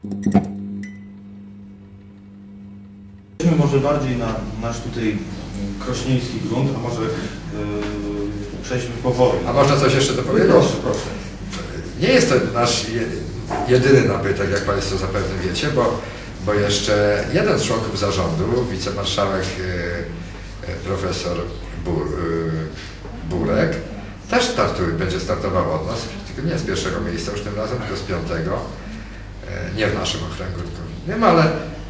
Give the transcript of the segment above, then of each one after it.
Może bardziej na nasz tutaj krośnieński grunt, a może przejdźmy powoli. A można coś jeszcze dopowiedzieć? Proszę, proszę. Nie jest to nasz jedyny nabytek, jak Państwo zapewne wiecie, bo jeszcze jeden z członków zarządu, wicemarszałek profesor Burek, też będzie startował od nas, tylko nie z pierwszego miejsca już tym razem, tylko z piątego. Nie w naszym okręgu, tylko w innym, ale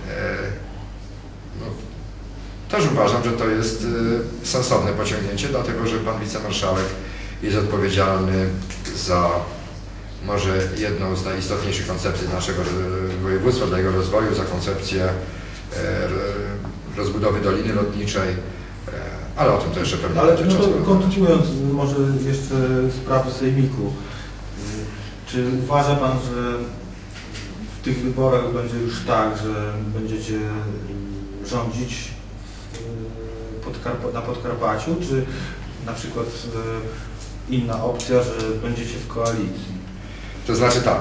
no, też uważam, że to jest sensowne pociągnięcie, dlatego że pan wicemarszałek jest odpowiedzialny za może jedną z najistotniejszych koncepcji naszego województwa, dla jego rozwoju, za koncepcję rozbudowy Doliny Lotniczej, ale o tym to jeszcze pewnie będzie czas. Kontynuując może jeszcze sprawy sejmiku, czy uważa Pan, że w tych wyborach będzie już tak, że będziecie rządzić na Podkarpaciu, czy na przykład inna opcja, że będziecie w koalicji? To znaczy tak,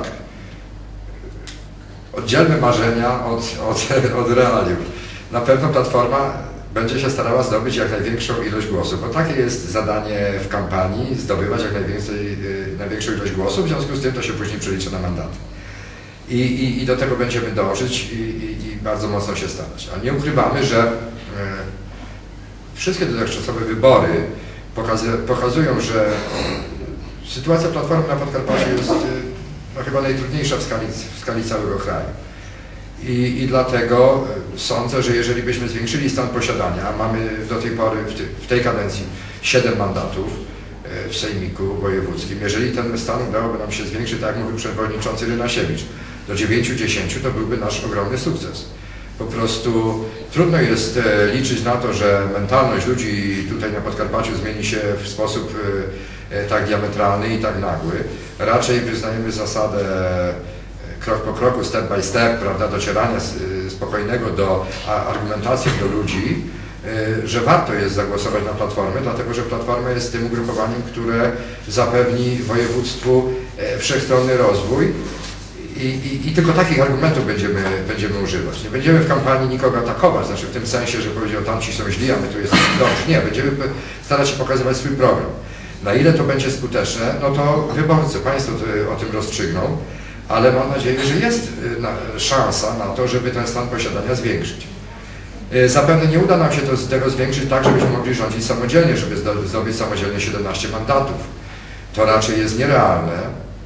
oddzielmy marzenia od realiów. Na pewno Platforma będzie się starała zdobyć jak największą ilość głosów, bo takie jest zadanie w kampanii, zdobywać jak największą ilość głosów, w związku z tym to się później przelicza na mandaty. I do tego będziemy dążyć i bardzo mocno się starać. A nie ukrywamy, że wszystkie dotychczasowe wybory pokazują, że sytuacja Platformy na Podkarpaciu jest no, chyba najtrudniejsza w skali całego kraju. I dlatego sądzę, że jeżeli byśmy zwiększyli stan posiadania, mamy do tej pory w tej kadencji 7 mandatów w sejmiku wojewódzkim. Jeżeli ten stan udałoby nam się zwiększyć, tak jak mówił przewodniczący Rynasiewicz, do 9-10, to byłby nasz ogromny sukces. Po prostu trudno jest liczyć na to, że mentalność ludzi tutaj na Podkarpaciu zmieni się w sposób tak diametralny i tak nagły. Raczej wyznajemy zasadę krok po kroku, step by step, prawda, docierania spokojnego do argumentacji do ludzi, że warto jest zagłosować na Platformę, dlatego że Platforma jest tym ugrupowaniem, które zapewni województwu wszechstronny rozwój i tylko takich argumentów będziemy używać. Nie będziemy w kampanii nikogo atakować, znaczy w tym sensie, że powiedział tamci są źli, a my tu jesteśmy dobrzy. Nie, będziemy starać się pokazywać swój program. Na ile to będzie skuteczne, no to wyborcy, Państwo o tym rozstrzygną, ale mam nadzieję, że jest szansa na to, żeby ten stan posiadania zwiększyć. Zapewne nie uda nam się tego zwiększyć tak, żebyśmy mogli rządzić samodzielnie, żeby zdobyć samodzielnie 17 mandatów. To raczej jest nierealne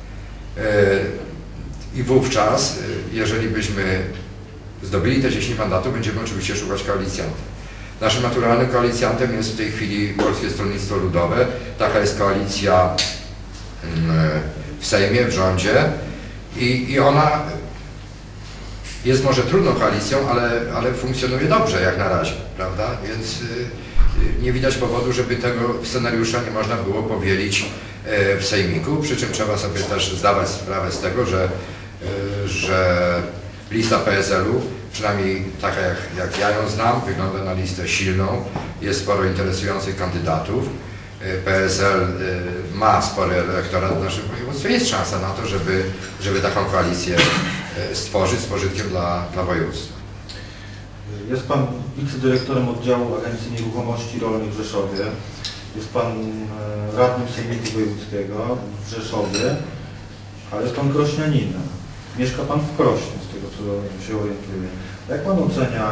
i wówczas, jeżeli byśmy zdobyli te 10 mandatów, będziemy oczywiście szukać koalicjantów. Naszym naturalnym koalicjantem jest w tej chwili Polskie Stronnictwo Ludowe. Taka jest koalicja w Sejmie, w rządzie i ona jest może trudną koalicją, ale funkcjonuje dobrze jak na razie, prawda? Więc nie widać powodu, żeby tego scenariusza nie można było powielić w Sejmiku, przy czym trzeba sobie też zdawać sprawę z tego, że lista PSL-u, przynajmniej taka jak ja ją znam, wygląda na listę silną, jest sporo interesujących kandydatów. PSL ma spory elektorat w naszym województwie, jest szansa na to, żeby taką koalicję stworzyć z pożytkiem dla województwa. Jest Pan wicedyrektorem oddziału Agencji Nieruchomości Rolnych w Rzeszowie. Jest Pan radnym Sejmiku Wojewódzkiego w Rzeszowie, ale jest Pan krośnianinem. Mieszka Pan w Krośnie, z tego co się orientuję. Jak Pan ocenia,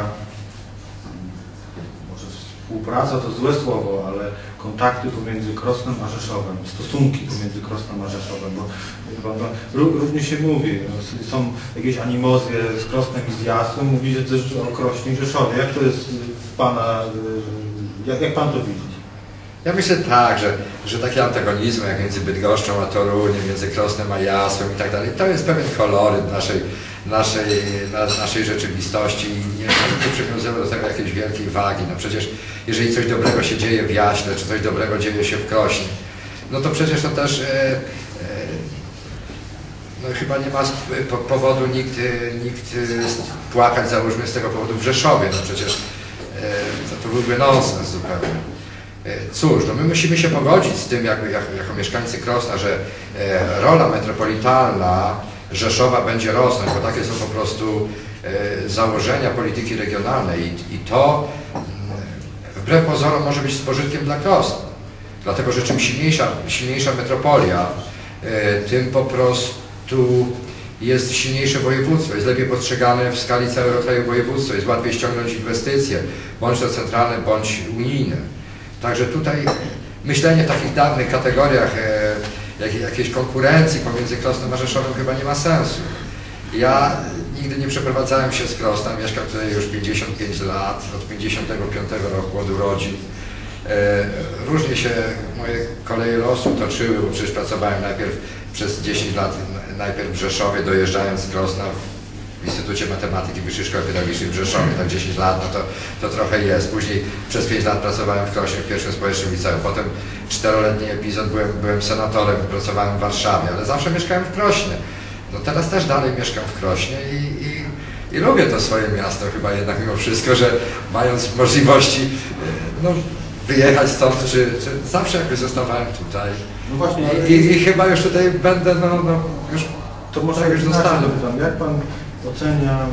może współpraca to złe słowo, ale kontakty pomiędzy Krosnem a Rzeszowem, stosunki pomiędzy Krosnem a Rzeszowem, bo różnie się mówi, są jakieś animozje z Krosnem i z Jasłem, mówi się też o Krośnie i Rzeszowie. Jak to jest w Pana, jak Pan to widzi? Ja myślę tak, że takie antagonizmy jak między Bydgoszczą a Toruniem, między Krosnem a Jasłem i tak dalej, to jest pewien koloryt naszej rzeczywistości i nie możemy przywiązywać do tego jakiejś wielkiej wagi. No przecież jeżeli coś dobrego się dzieje w Jaśle, czy coś dobrego dzieje się w Krośnie, no to przecież to też no chyba nie ma powodu nikt płakać, załóżmy, z tego powodu w Rzeszowie. No przecież to byłby nonsens zupełnie. Cóż, no my musimy się pogodzić z tym, jako mieszkańcy Krosna, że rola metropolitalna Rzeszowa będzie rosnąć, bo takie są po prostu założenia polityki regionalnej i to wbrew pozorom może być z pożytkiem dla Krosna. Dlatego, że czym silniejsza metropolia, tym po prostu jest silniejsze województwo, jest lepiej postrzegane w skali całego kraju województwo, jest łatwiej ściągnąć inwestycje, bądź to centralne, bądź unijne. Także tutaj myślenie w takich dawnych kategoriach jakiejś konkurencji pomiędzy Krosnem a Rzeszowem chyba nie ma sensu. Ja nigdy nie przeprowadzałem się z Krosna, mieszkam tutaj już 55 lat, od 55 roku od urodzin. Różnie się moje koleje losu toczyły, bo przecież pracowałem najpierw przez 10 lat najpierw w Rzeszowie, dojeżdżając z Krosna w Instytucie Matematyki Wyższej Szkoły Pedagogicznej w Rzeszowie, tak 10 lat, no to trochę jest. Później przez 5 lat pracowałem w Krośnie, w pierwszym społecznym liceum. Potem 4-letni epizod byłem senatorem, pracowałem w Warszawie, ale zawsze mieszkałem w Krośnie. No teraz też dalej mieszkam w Krośnie i lubię to swoje miasto chyba jednak mimo wszystko, że mając możliwości no, wyjechać stąd, czy zawsze jakby zostawałem tutaj. No właśnie, I chyba już tutaj będę, już to może tak już zostanę. dopytam, jak Pan ocenia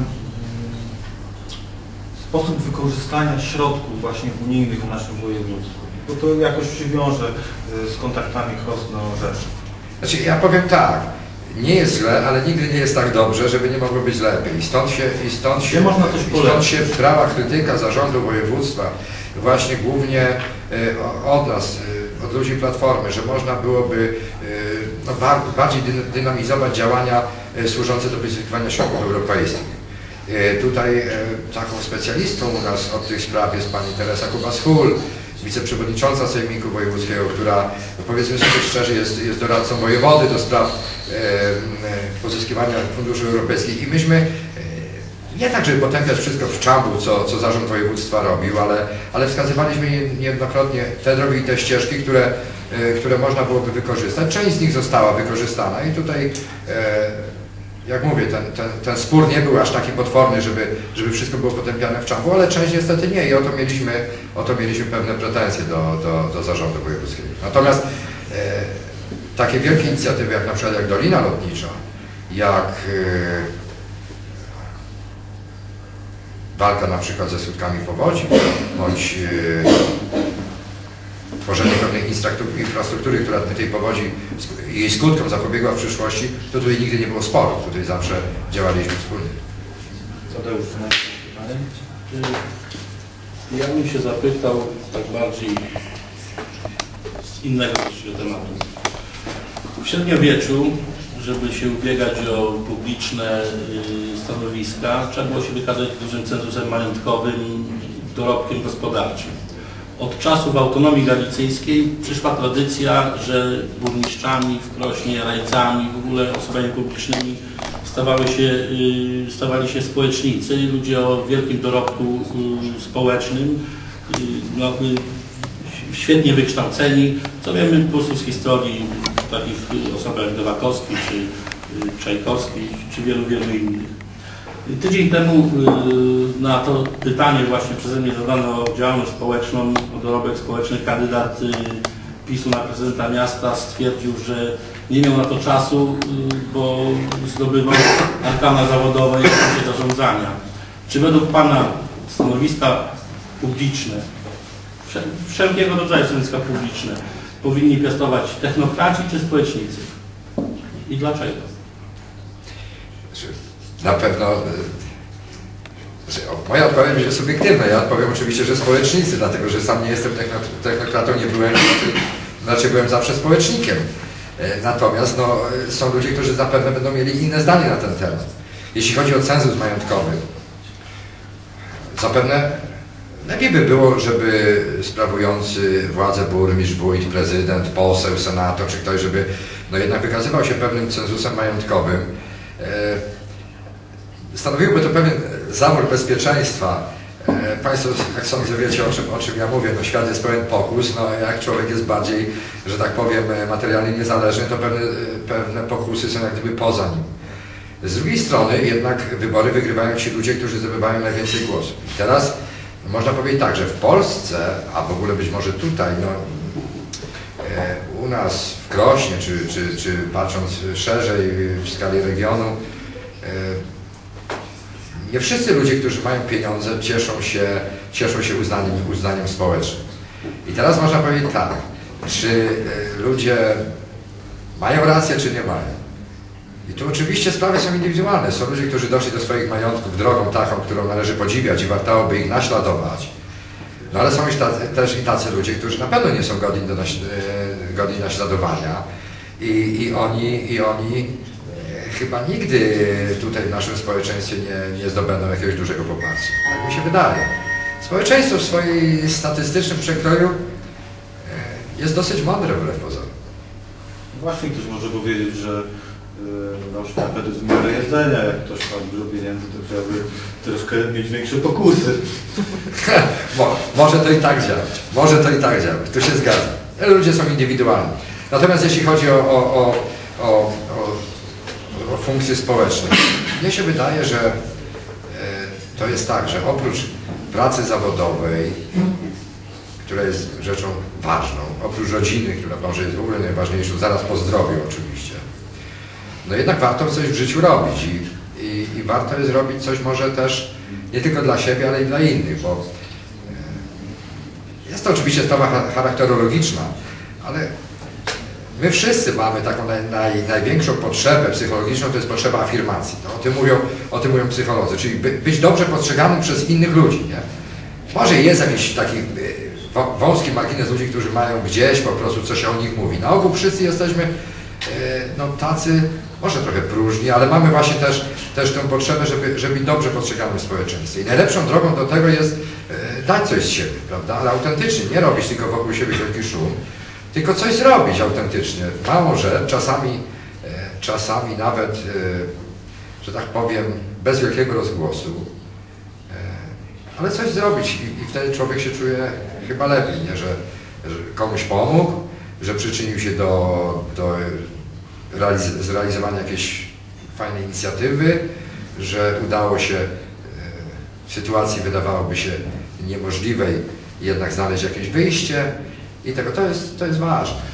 sposób wykorzystania środków właśnie unijnych w naszym województwie? Bo to jakoś się wiąże z kontaktami Krosno-Rzeszów. Znaczy ja powiem tak, nie jest źle, ale nigdy nie jest tak dobrze, żeby nie mogło być lepiej. I stąd się brała krytyka zarządu województwa, właśnie głównie od nas, od ludzi Platformy, że można byłoby no, bardziej dynamizować działania służące do wyzyskiwania środków europejskich. Tutaj taką specjalistą u nas od tych spraw jest pani Teresa Kubas-Hul, wiceprzewodnicząca Sejmiku Wojewódzkiego, która, no powiedzmy sobie szczerze, jest doradcą wojewody do spraw pozyskiwania funduszy europejskich i myśmy nie tak, żeby potępiać wszystko w czambu, co zarząd województwa robił, ale wskazywaliśmy niejednokrotnie te drogi i te ścieżki, które można byłoby wykorzystać. Część z nich została wykorzystana i tutaj, jak mówię, ten spór nie był aż taki potworny, żeby wszystko było potępiane w czambu, ale część niestety nie i o to mieliśmy pewne pretensje do zarządu wojewódzkiego. Natomiast takie wielkie inicjatywy, jak na przykład jak Dolina Lotnicza, jak walka na przykład ze skutkami powodzi, bądź tworzenie pewnej infrastruktury, która tej powodzi i jej skutkom zapobiegła w przyszłości, to tutaj nigdy nie było sporu, tutaj zawsze działaliśmy wspólnie. Tadeusz, to pytanie? Ja bym się zapytał tak bardziej z innego tematu. W średniowieczu, żeby się ubiegać o publiczne stanowiska, trzeba było się wykazać dużym cenzusem majątkowym, dorobkiem gospodarczym. Od czasów autonomii galicyjskiej przyszła tradycja, że burmistrzami w Krośnie, radcami, w ogóle osobami publicznymi stawali się społecznicy, ludzie o wielkim dorobku społecznym, no, świetnie wykształceni, co wiemy po prostu z historii takich osób jak Nowakowski, czy Czajkowski, czy wielu innych. Tydzień temu na to pytanie właśnie przeze mnie zadano o działalność społeczną, o dorobek społeczny, kandydat PiS-u na prezydenta miasta stwierdził, że nie miał na to czasu, bo zdobywał arkana zawodowe i kwestie zarządzania. Czy według Pana stanowiska publiczne, wszelkiego rodzaju stanowiska publiczne, powinni piastować technokraci czy społecznicy? I dlaczego? Na pewno moja odpowiedź jest subiektywna. Ja odpowiem oczywiście, że społecznicy, dlatego że sam nie jestem technokratą, nie byłem, znaczy byłem zawsze społecznikiem. Natomiast no, są ludzie, którzy zapewne będą mieli inne zdanie na ten temat. Jeśli chodzi o cenzus majątkowy, zapewne lepiej by było, żeby sprawujący władzę burmistrz, wójt, prezydent, poseł, senator, czy ktoś, żeby no, jednak wykazywał się pewnym cenzusem majątkowym. Stanowiłby to pewien zawór bezpieczeństwa. Państwo, jak sądzę, wiecie o czym ja mówię, no świat jest pełen pokus, no jak człowiek jest bardziej, że tak powiem, materialnie niezależny, to pewne pokusy są jak gdyby poza nim. Z drugiej strony jednak wybory wygrywają ci ludzie, którzy zdobywają najwięcej głosów. I teraz można powiedzieć tak, że w Polsce, a w ogóle być może tutaj, no, u nas w Krośnie, czy patrząc szerzej w skali regionu, nie wszyscy ludzie, którzy mają pieniądze, cieszą się uznaniem społecznym. I teraz można powiedzieć tak, czy ludzie mają rację, czy nie mają. I tu oczywiście sprawy są indywidualne. Są ludzie, którzy doszli do swoich majątków drogą taką, którą należy podziwiać i warto by ich naśladować. No ale są też i tacy ludzie, którzy na pewno nie są godni naśladowania i oni chyba nigdy tutaj w naszym społeczeństwie nie zdobędą jakiegoś dużego poparcia. Tak mi się wydaje. Społeczeństwo w swoim statystycznym przekroju jest dosyć mądre wbrew pozorom. Właśnie ktoś może powiedzieć, że na przykład to jest w miarę jedzenia, jak ktoś ma dużo pieniędzy, to trzeba by troszkę mieć większe pokusy. Może to i tak działać. Może to i tak działać. Tu się zgadzam. Ludzie są indywidualni. Natomiast jeśli chodzi o funkcje społeczne, mnie się wydaje, że to jest tak, że oprócz pracy zawodowej, która jest rzeczą ważną, oprócz rodziny, która może jest w ogóle najważniejszą, zaraz po zdrowiu oczywiście, no jednak warto coś w życiu robić i warto jest robić coś może też nie tylko dla siebie, ale i dla innych, bo jest to oczywiście sprawa charakterologiczna, ale my wszyscy mamy taką największą potrzebę psychologiczną, to jest potrzeba afirmacji. No, o tym mówią psycholodzy, czyli być dobrze postrzeganym przez innych ludzi. Nie? Może jest jakiś taki wąski margines ludzi, którzy mają gdzieś po prostu, co się o nich mówi. Na ogół wszyscy jesteśmy no, tacy, może trochę próżni, ale mamy właśnie też tę potrzebę, żeby być dobrze postrzeganym w społeczeństwie. I najlepszą drogą do tego jest dać coś z siebie, prawda? Ale autentycznie, nie robić tylko wokół siebie wielki szum, tylko coś zrobić autentycznie. Mało rzecz, czasami nawet, że tak powiem, bez wielkiego rozgłosu, ale coś zrobić i wtedy człowiek się czuje chyba lepiej, nie? Że komuś pomógł, że przyczynił się do zrealizowania jakiejś fajnej inicjatywy, że udało się w sytuacji wydawałoby się niemożliwej jednak znaleźć jakieś wyjście i tego to jest ważne.